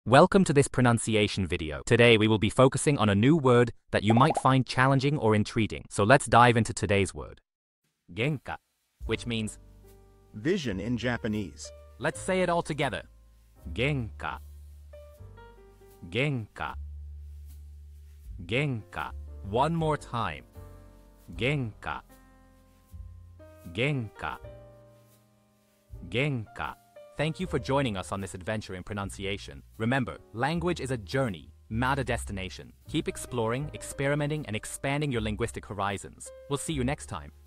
Welcome to this pronunciation video. Today we will be focusing on a new word that you might find challenging or intriguing. So let's dive into today's word. Genka, which means vision in Japanese. Let's say it all together. Genka. Genka. Genka. One more time. Genka. Genka. Genka. Thank you for joining us on this adventure in pronunciation. Remember, language is a journey, not a destination. Keep exploring, experimenting, and expanding your linguistic horizons. We'll see you next time.